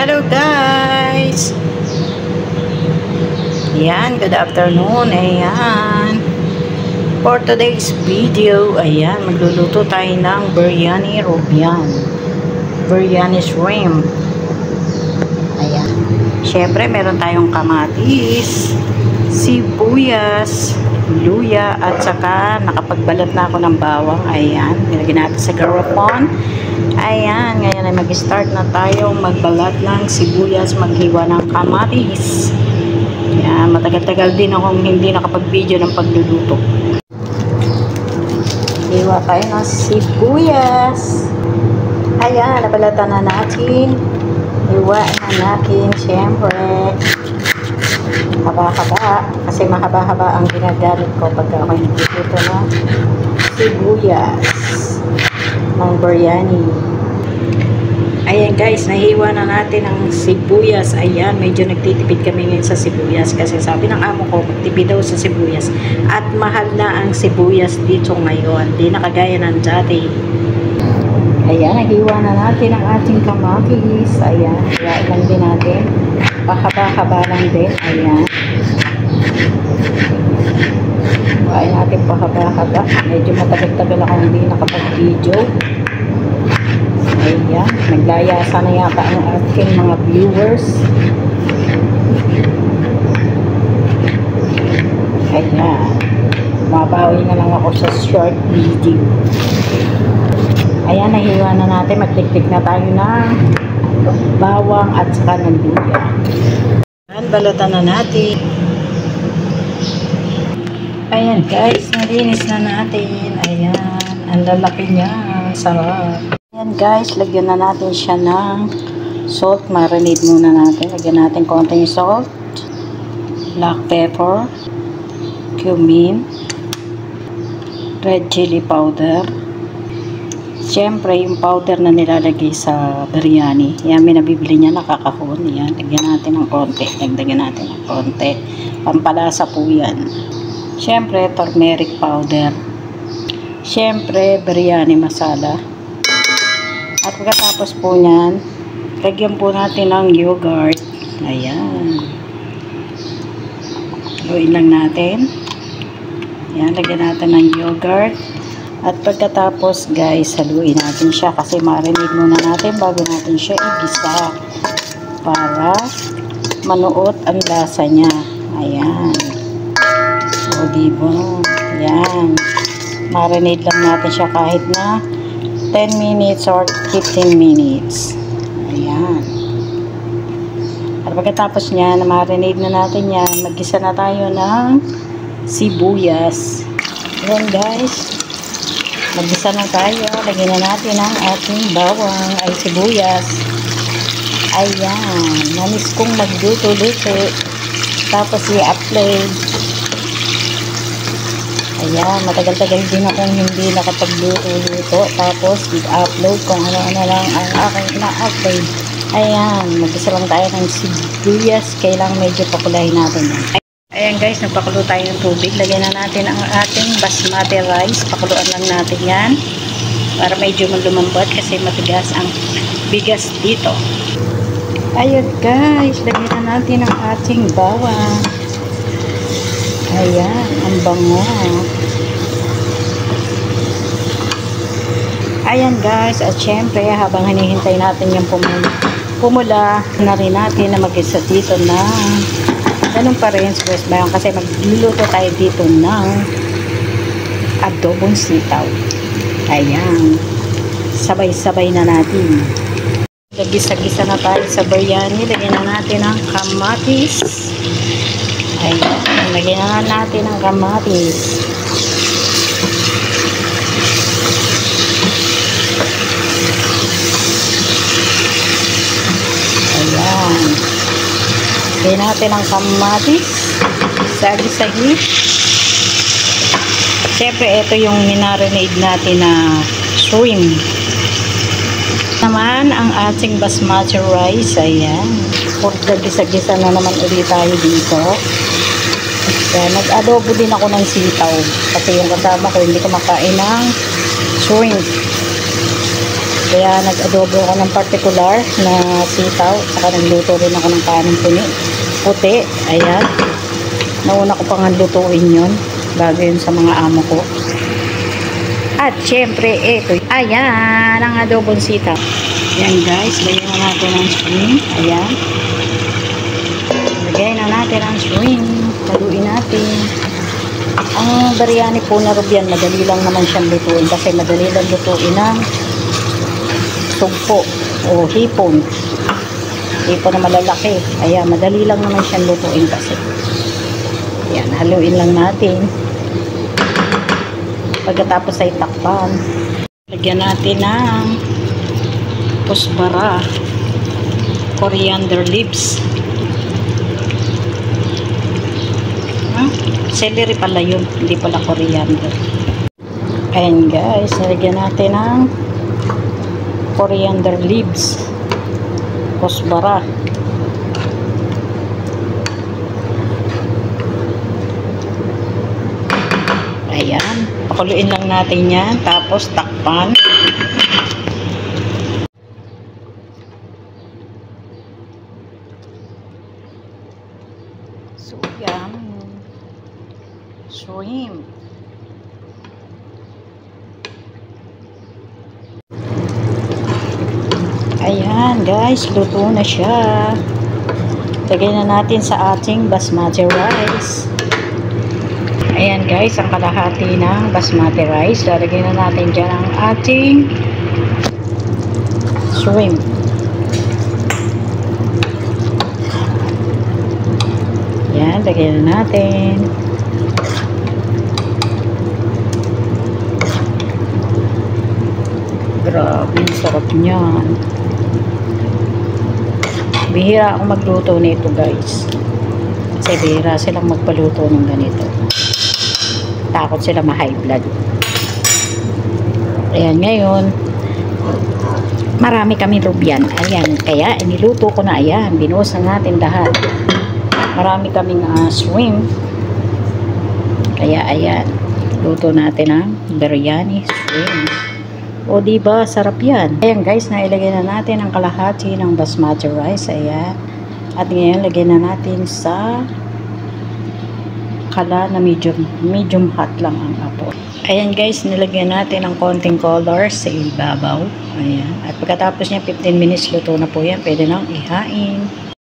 Hello guys! Ayan, good afternoon. Ayan. For today's video, ayan, magluluto tayo ng biryani Robian. Biryani shrimp. Ayan. Syempre, meron tayong kamatis, sibuyas, luya, at saka nakapagbalat na ako ng bawang. Ayan, nilagyan natin sa garapon. Ayan, ngayon ay mag-start na tayong magbalat ng sibuyas, maghiwa ng kamatis. Ayan, matagal-tagal din akong hindi nakapag-video ng pagluluto. Hiwa tayo ng sibuyas. Ayan, nabalatan na natin. Hiwa na natin, syempre. Haba-haba, kasi mahaba-haba ang ginagamit ko pagka ako nagluluto ng sibuyas ng biryani. Ayan guys, nahiwa na natin ang sibuyas. Ayan, medyo nagtitipid kami ngayon sa sibuyas kasi sabi ng amo ko, magtipid daw sa sibuyas. At mahal na ang sibuyas dito ngayon. Di na kagaya ng dati. Ayan, nahiwa na natin ang ating kamatis. Ayan, hiwain lang din natin. Pahaba-haba lang din. Ayan. Hiwain natin pahaba-haba. Medyo matagal-tagal ako hindi nakapag-video. Ayan, naglayasa na yata ang ating mga viewers. Ayan, mabawi na lang ako sa short video. Ayan, nahiwa na natin. Magtiktik na tayo ng bawang at saka ng luya. Ayan, balatan na natin. Ayan guys, nalinis na natin. Ayan, ang lalaki niya. Sarap. Ayan guys, lagyan na natin siya ng salt. Marinate muna natin. Lagyan natin konting salt, black pepper, cumin, red chili powder. Siyempre, yung powder na nilalagay sa biryani. Yan, may nabibili niya, nakakahon. Yan, lagyan natin ng konti. Lagyan natin ng konti. Pampalasa po yan. Siyempre, turmeric powder. Siyempre, biryani masala. At pagkatapos po niyan, lagyan po natin ng yogurt. Ayan. Haluin lang natin. Ayan, lagyan natin ng yogurt. At pagkatapos guys, haluin natin siya kasi marinate muna natin bago natin siya igisa para manuot ang lasa niya. Ayan. O diba? Ayan. Marinate lang natin siya kahit na 10 minutes or 15 minutes. Ayan. At pagkatapos niya, na marinate na natin yan, mag-gisa na tayo ng sibuyas. Ayan guys. Mag-gisa na tayo. Lagyan na natin ang ating bawang ay sibuyas. Ayan. Namis kong magluto-luto. Tapos i-upload. Ayan. Matagal-tagal din akong hindi nakapagluto-luto. Tapos i-upload kung ano-ano lang ang aking na-upload. Ayan. Mag-gisa lang tayo ng sibuyas. Kailangan medyo pakulahin natin yan. Ayan guys, nagpakulo tayo ng tubig. Lagyan na natin ang ating basmati rice. Pakuluan lang natin yan. Para medyo lumambot kasi matigas ang bigas dito. Ayan guys, lagyan na natin ang ating bawang. Ayan, ang bango. Ayan guys, at syempre habang hinihintay natin yung pumula na rin natin na mag-isa dito na ganun pa rin sa West Bayon kasi magluluto tayo dito ng adobong sitaw. Ayan. Sabay-sabay na natin. Gisa-gisa na tayo sa biryani. Lagyan na natin ang kamatis. Ayan. Lagyan na natin ang kamatis. Ayan. Lagyan natin ang kamatis. Sagi-sagi. Siyempre, ito yung minarinade natin na shrimp. Naman, ang ating basmati rice. Ayan. Gisa-gisa na naman ulit tayo dito. Kaya nag-adobo din ako ng sitaw. Kasi yung kasama ko, hindi ko makain ng shrimp. Kaya nag-adobo ako ng particular na sitaw. Saka nagluto rin ako ng kanin puti. Ayan. Nauna ko pang lutuin yun. Bago yun sa mga amo ko. At syempre, ito. Ayan, ang adobong sitaw. Ayan guys, lagyan na natin ang shrimp. Ayan. Lagyan na natin ang shrimp. Haluin natin. Ang biryani po na Rubian, madali lang naman siyang lutuin. Kasi madali lang lutuin ng sugpo o hipon. Hipon na malalaki. Ayan, madali lang naman siyang lutuin kasi. Ayan, haluin lang natin. Pagkatapos ay takpan. Lagyan natin ng kusbara, coriander leaves. Celery pala yun, hindi pala coriander. Ayan guys, nalagyan natin ng coriander leaves, kusbara. Ayan, pakuluin lang natin yan, tapos takpan. So, yan. Shrimp. Ayan, guys, luto na siya. Lagay na natin sa ating basmati rice. Ayan guys, ang kalahati ng basmati rice. Lalagyan na natin dyan ang ating shrimp. Ayan, lagyan na natin. Grabe, sarap niyan. Bihira akong magluto nito guys. Kasi bihira silang magpaluto ng ganito. Takot sila ma-high blood. Ayan, ngayon marami kami Rubian. Ayan, kaya iniluto ko na. Ayan, binuhos na natin lahat. Marami kaming shrimp. Kaya ayan, luto natin ang biryani shrimp. O diba, sarap yan. Ayan guys, nailagay na natin ang kalahati ng basmati rice. Ayan. At ngayon, lagyan na natin sa kala na medium hot lang ang apoy. Ayan guys, nilagyan natin ng konting color sa ibabaw. Ayan. At pagkatapos niya 15 minutes luto na po yan. Pwede nang ihain.